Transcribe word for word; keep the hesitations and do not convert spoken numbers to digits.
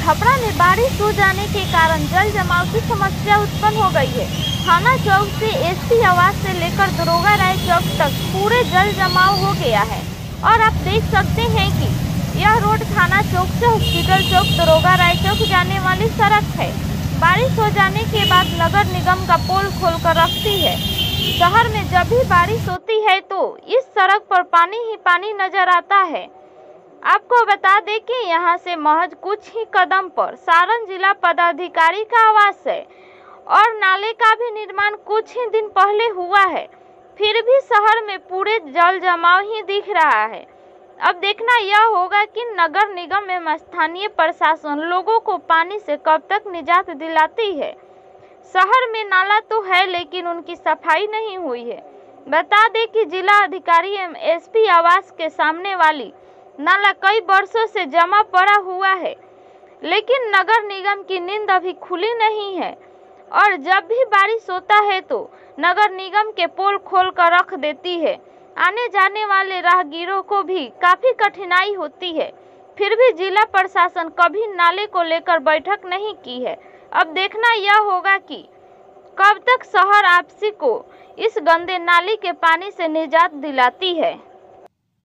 छपरा में बारिश हो जाने के कारण जल जमाव की समस्या उत्पन्न हो गई है। थाना चौक से एसपी आवास से लेकर दरोगा राय चौक तक पूरे जल जमाव हो गया है और आप देख सकते हैं कि यह रोड थाना चौक से हॉस्पिटल चौक दरोगा राय चौक जाने वाली सड़क है। बारिश हो जाने के बाद नगर निगम का पोल खोलकर रखती है। शहर में जब भी बारिश होती है तो इस सड़क पर पानी ही पानी नजर आता है। आपको बता दें कि यहां से महज कुछ ही कदम पर सारण जिला पदाधिकारी का आवास है और नाले का भी निर्माण कुछ ही दिन पहले हुआ है, फिर भी शहर में पूरे जल जमाव ही दिख रहा है। अब देखना यह होगा कि नगर निगम एवं स्थानीय प्रशासन लोगों को पानी से कब तक निजात दिलाती है। शहर में नाला तो है लेकिन उनकी सफाई नहीं हुई है। बता दें कि जिला अधिकारी एवं एसपी आवास के सामने वाली नाला कई वर्षों से जमा पड़ा हुआ है, लेकिन नगर निगम की नींद अभी खुली नहीं है और जब भी बारिश होता है तो नगर निगम के पोल खोल कर रख देती है। आने जाने वाले राहगीरों को भी काफी कठिनाई होती है, फिर भी जिला प्रशासन कभी नाले को लेकर बैठक नहीं की है। अब देखना यह होगा कि कब तक शहर आपसी को इस गंदे नाली के पानी से निजात दिलाती है।